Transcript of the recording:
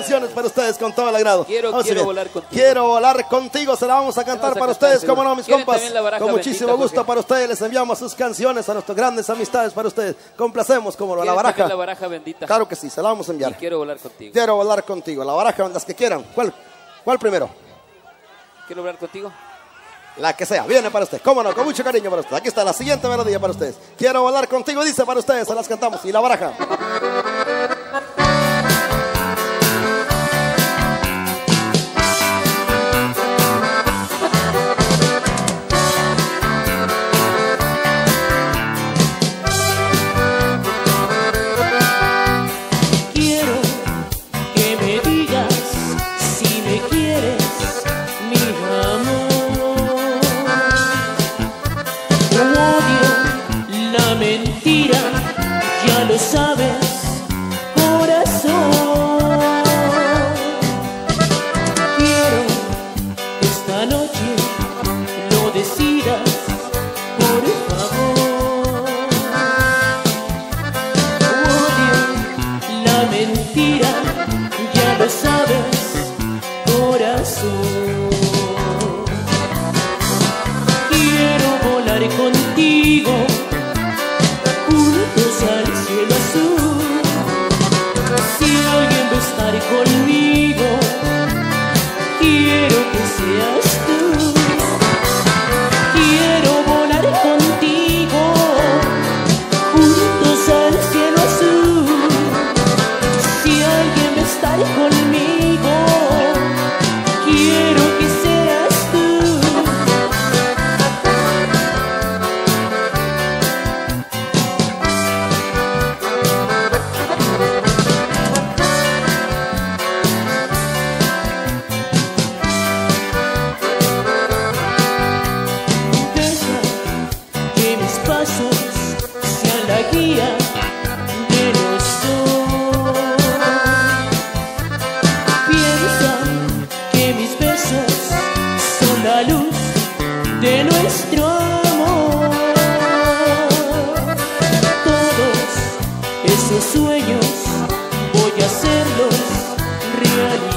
canciones para ustedes con todo el agrado. Quiero volar contigo. Quiero volar contigo, se la vamos a cantar para ustedes, como no, mis compas. Con muchísimo gusto para ustedes, les enviamos sus canciones a nuestras grandes amistades para ustedes. Complacemos como la baraja. La baraja bendita. Claro que sí, se la vamos a enviar. Y quiero volar contigo. Quiero volar contigo, la baraja, las que quieran. ¿Cuál primero? Quiero volar contigo. La que sea, viene para usted, cómo no, con mucho cariño para usted. Aquí está la siguiente melodía para ustedes. Quiero volar contigo, dice para ustedes, se las cantamos. Y la baraja. Quiero que me digas si me quieres, mi amor. Odio la mentira, ya lo sabes, corazón. Quiero que esta noche lo decidas, por favor. Odio la mentira, ya lo sabes, corazón. Quiero volar contigo, juntos al cielo azul. Si alguien va a estar conmigo, quiero que seas tú. Quiero volar contigo, juntos al cielo azul. Si alguien va a estar conmigo, quiero que seas tú. Deja que mis pasos sean la guía de los dos. Piensa que mis besos son la luz de nuestro amor. Todos esos sueños voy a hacerlos realidad.